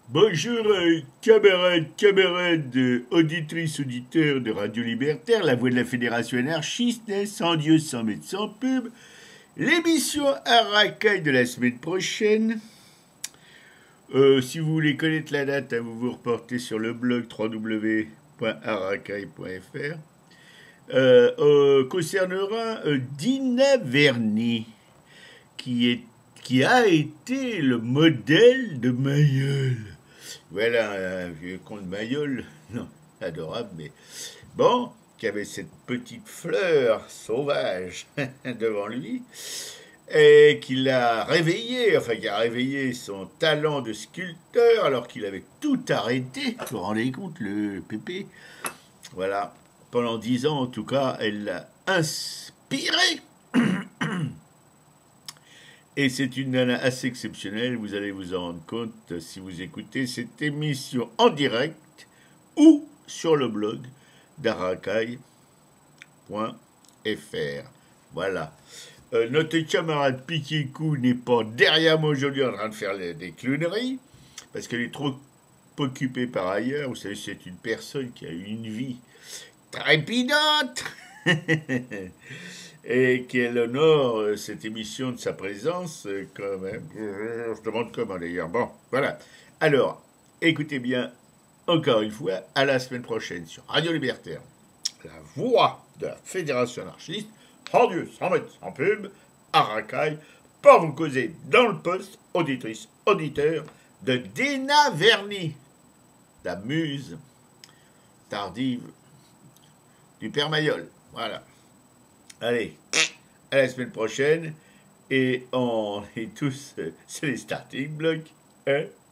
Bonjour, camarades, auditrices, auditeurs de Radio Libertaire, la voix de la Fédération anarchiste, sans Dieu, sans mettre, sans pub. L'émission Aracaille de la semaine prochaine. Si vous voulez connaître la date, vous vous reportez sur le blog www.aracaille.fr. Concernera Dina Verny, qui a été le modèle de Mayol. Voilà, un vieux con de Mayol, non, adorable, mais bon, qui avait cette petite fleur sauvage devant lui, et qui l'a réveillé, enfin qui a réveillé son talent de sculpteur alors qu'il avait tout arrêté. Vous vous rendez compte, le pépé? Voilà, pendant 10 ans en tout cas, elle l'a inspiré. Et c'est une nana assez exceptionnelle, vous allez vous en rendre compte si vous écoutez cette émission en direct ou sur le blog d'aracaille.fr. Voilà. Notre camarade Piquet-Cou n'est pas derrière moi aujourd'hui en train de faire des clowneries, parce qu'elle est trop occupée par ailleurs. Vous savez, c'est une personne qui a eu une vie trépidante et qu'elle honore cette émission de sa présence quand même. Je demande comment d'ailleurs. Bon, voilà. Alors, écoutez bien, encore une fois, à la semaine prochaine sur Radio Libertaire, la voix de la Fédération anarchiste, en Dieu, sans mettre, sans pub, Aracaille, pour vous causer dans le poste, auditrice, auditeur, de Dina Verny, la muse tardive du Père Mayol. Voilà. Allez, à la semaine prochaine, et on est tous, c'est les starting blocks, hein?